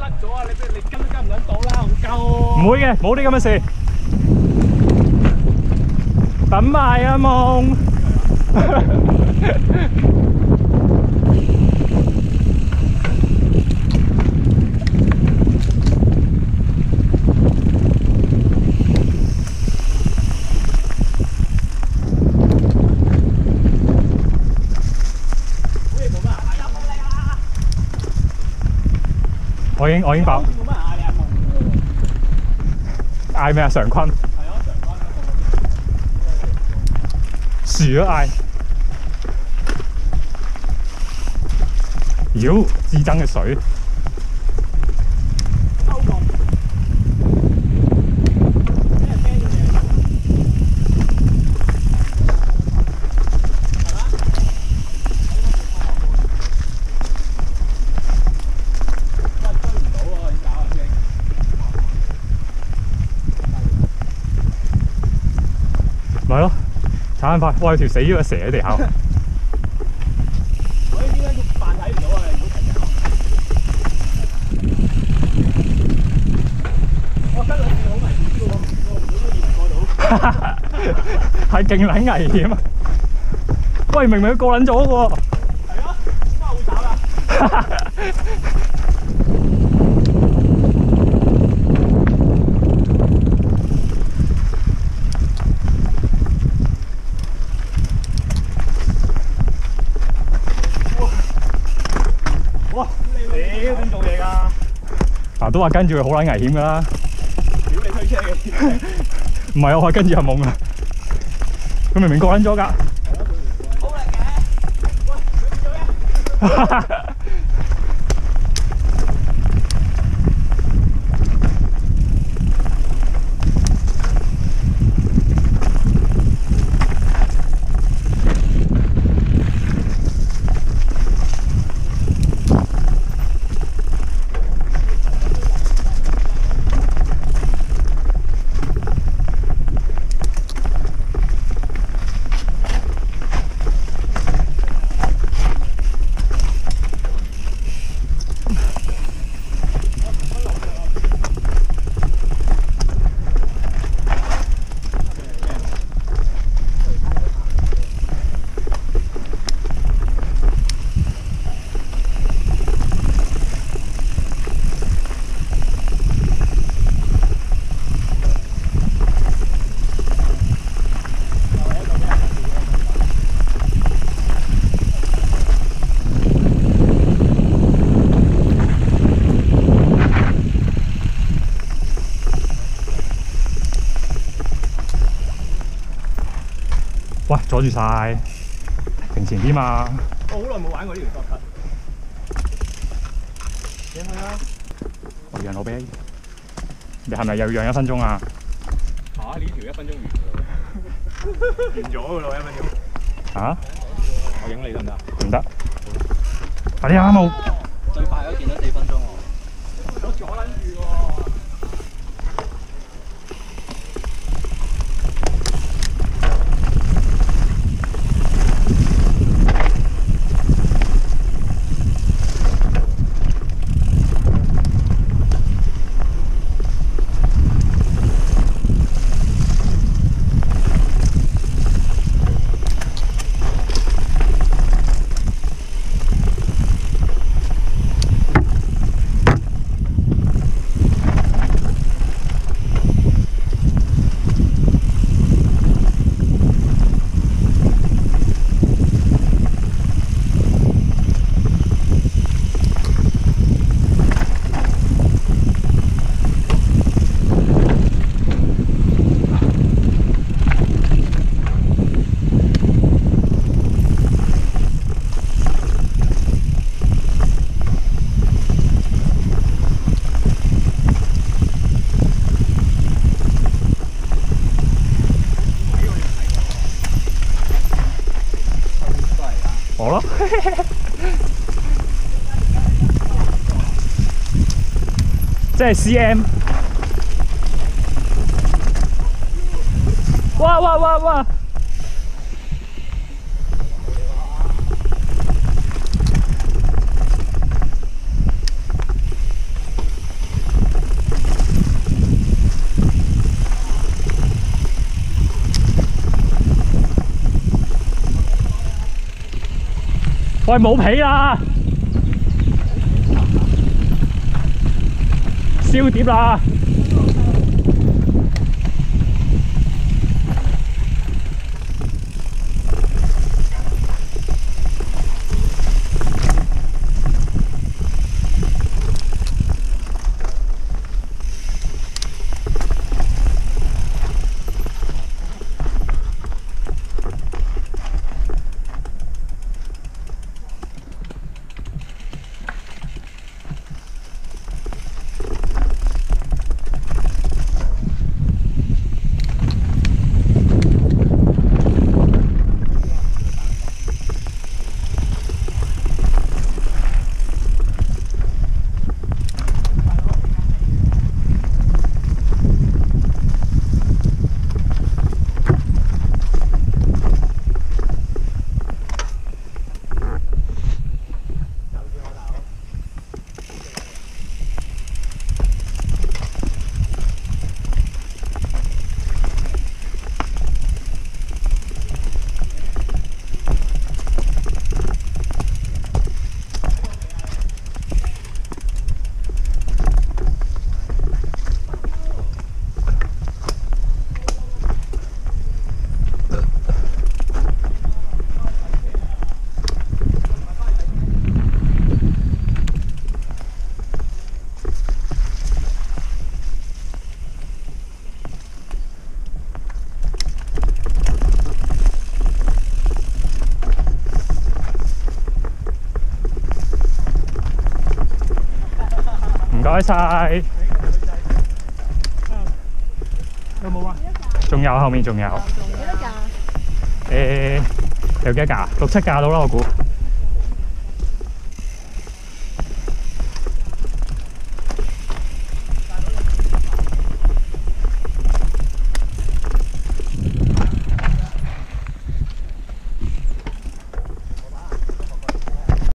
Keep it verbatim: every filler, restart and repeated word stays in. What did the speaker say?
甩咗啊！你你跟都跟唔撚到啦，好鳩。 唔會嘅，冇啲咁嘅事。等埋啊夢。我已經我已經爆。嗌咩啊？常坤。係啊，常坤。樹都嗌。妖，至憎嘅水。咪咯，鏟快！哇，有條死咗嘅蛇喺地下。我呢啲咧扮睇唔到啊！如果睇我真係好危險喎，我唔會以為過到。係勁撚危險啊！喂，明明佢過撚咗喎。係啊，點解會打㗎？哇！屌點做嘢㗎？嗱都話跟住佢好撚危險㗎啦。屌你推車嘅？唔係，我話跟住阿夢啊。佢明明過撚咗㗎。好力嘅。喂，佢點做嘅？喂，阻住晒，停前啲嘛！我好耐冇玩過呢條 shortcut。讓佢啦！我讓我俾。你係咪又讓一分鐘啊？嚇！呢條一分鐘完㗎完咗㗎咯，一分鐘。嚇？我影你得唔得？唔得。快啲啊！冇。最快都見到四分鐘喎。我阻撚住喎。我咯，即係 C M。哇哇哇哇！ 喂，冇皮啦，燒碟啦！唔該晒。 有冇啊？ 仲有後面仲有。 幾多架？ 誒，有幾多架？六七架到啦，我估。